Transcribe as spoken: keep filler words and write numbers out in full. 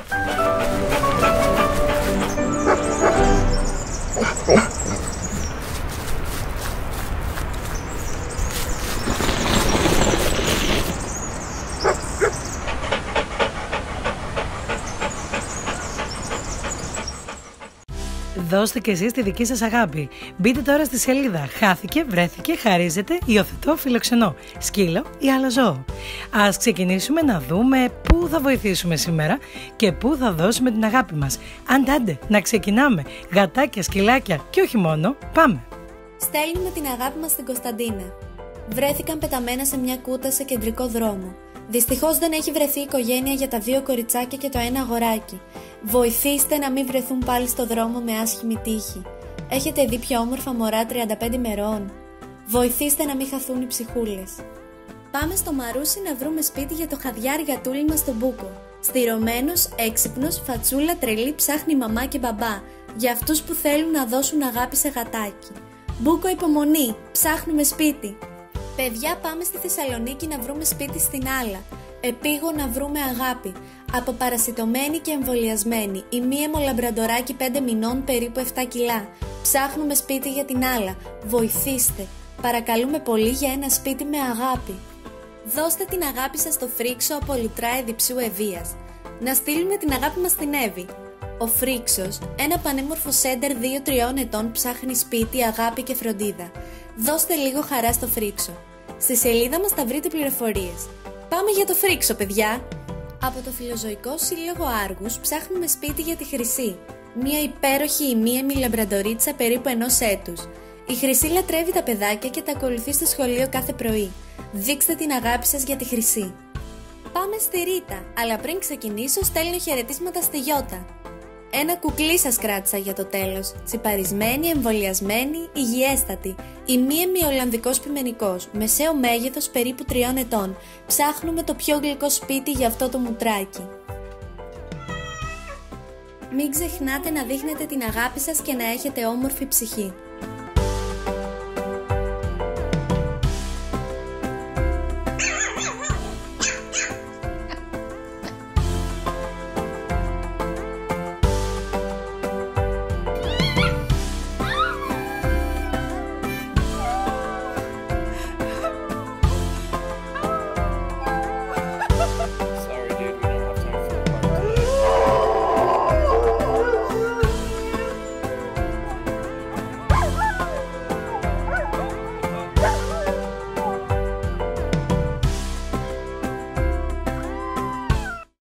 Δώστε και εσείς τη δική σας αγάπη. Μπείτε τώρα στη σελίδα «Χάθηκε, βρέθηκε, χαρίζεται, υιοθετώ, φιλοξενώ, σκύλο ή άλλο ζώο». Ας ξεκινήσουμε να δούμε πού θα βοηθήσουμε σήμερα και πού θα δώσουμε την αγάπη μας. Άντε, άντε, να ξεκινάμε. Γατάκια, σκυλάκια και όχι μόνο, πάμε. Στέλνουμε την αγάπη μας στην Κωνσταντίνα. Βρέθηκαν πεταμένα σε μια κούτα σε κεντρικό δρόμο. Δυστυχώς δεν έχει βρεθεί οικογένεια για τα δύο κοριτσάκια και το ένα αγοράκι. Βοηθήστε να μην βρεθούν πάλι στο δρόμο με άσχημη τύχη. Έχετε δει πιο όμορφα μωρά τριάντα πέντε ημερών? Βοηθήστε να μην χαθούν οι ψυχούλες. Πάμε στο Μαρούσι να βρούμε σπίτι για το χαδιάρι γατούλι μας στον Μπούκο. Στηρωμένος, έξυπνος, φατσούλα τρελή, ψάχνει μαμά και μπαμπά. Για αυτούς που θέλουν να δώσουν αγάπη σε γατάκι. Μπούκο, υπομονή, ψάχνουμε σπίτι. Παιδιά, πάμε στη Θεσσαλονίκη να βρούμε σπίτι στην Άλλα. Επίγω να βρούμε αγάπη. Αποπαρασιτωμένη και εμβολιασμένη. Η μία μολαμπραντοράκι πέντε μηνών, περίπου επτά κιλά. Ψάχνουμε σπίτι για την Άλλα. Βοηθήστε. Παρακαλούμε πολύ για ένα σπίτι με αγάπη. Δώστε την αγάπη σας στο Φρίξο από Λουτρά Διψού Ευβίας. Να στείλουμε την αγάπη μας στην Εύη. Ο Φρίξος, ένα πανέμορφο σέντερ δύο τριών ετών, ψάχνει σπίτι, αγάπη και φροντίδα. Δώστε λίγο χαρά στο Φρίξο. Στη σελίδα μας θα βρείτε πληροφορίες. Πάμε για το Φρίξο, παιδιά! Από το Φιλοζωικό Σύλλογο Άργους ψάχνουμε σπίτι για τη Χρυσή. Μια υπέροχη ημίαιμη λαμπραντορίτσα περίπου ενός έτους. Η Χρυσή λατρεύει τα παιδάκια και τα ακολουθεί στο σχολείο κάθε πρωί. Δείξτε την αγάπη σας για τη Χρυσή. Πάμε στη Ρίτα, αλλά πριν ξεκινήσω στέλνω χαιρετίσματα στη Γιώτα. Ένα κουκλί σας κράτησα για το τέλος. Τσιπαρισμένη, εμβολιασμένη, υγιέστατη. Ημίαιμη Ολλανδικός πιμενικός, μεσαίο μέγεθος περίπου τριών ετών. Ψάχνουμε το πιο γλυκό σπίτι για αυτό το μουτράκι. Μην ξεχνάτε να δείχνετε την αγάπη σας και να έχετε όμορφη ψυχή.